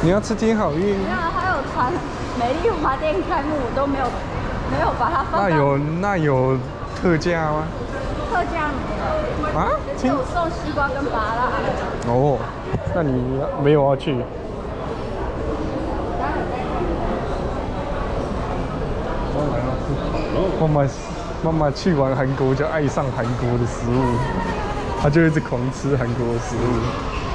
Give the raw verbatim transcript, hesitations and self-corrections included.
你要吃金好运。 没有，还有传美丽华店开幕，我都没有没有把它放到。 那有那有特价吗？ 特价没有。 啊？ 只有送西瓜跟芭乐。 哦，那你没有要去？妈妈妈妈去完韩国就爱上韩国的食物，她就一直狂吃韩国的食物。